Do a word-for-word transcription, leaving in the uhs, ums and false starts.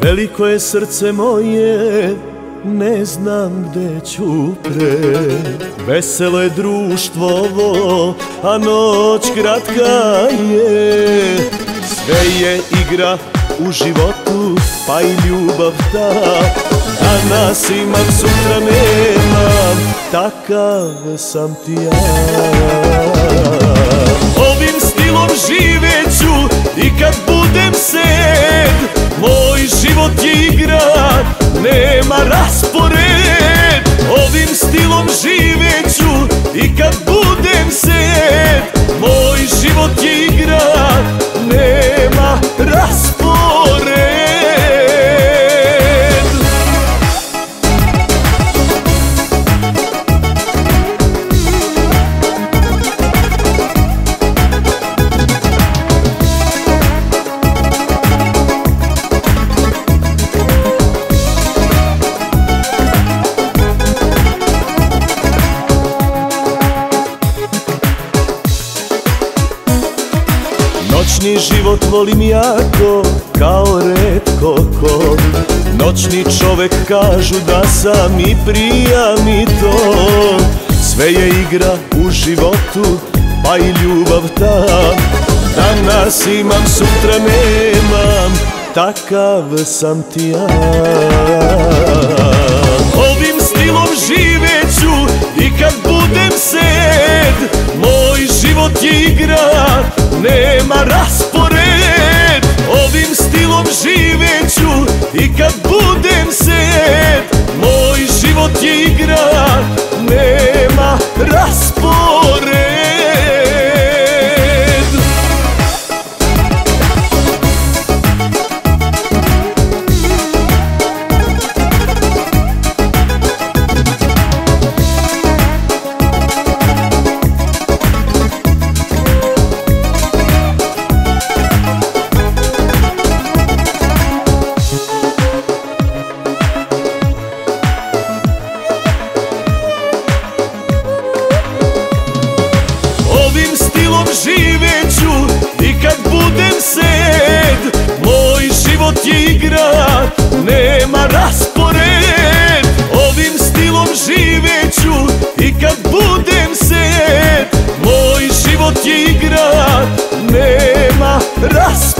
Veliko je srce moje, ne znam gde ću pre. Veselo je društvo ovo, a noć kratka je. Sve je igra u životu, pa i ljubav ta. Danas imam, sutra nemam, takav sam ti ja. Ovim stilom živeću i kad budem sed. Moj život je igra, nema raspored. Ovim stilom živeću i kad budem sed. Moj život je igra, nema raspored. Noćni život volim jako, kao retko ko. Noćni čovek kažu da sam i prija mi to. Sve je igra u životu, pa i ljubav ta. Danas imam, sutra nemam, takav sam ti ja. Ovim stilom živeću i kad budem sed. Moj život je igra, nema raspored. Ovim stilom živeću i kad budem sed. Moj život je igra, nema raspored. Živeću i kad budem sed. Moj život je igra, nema raspored. Ovim stilom živeću i kad budem sed. Moj život je igra, nema raspored.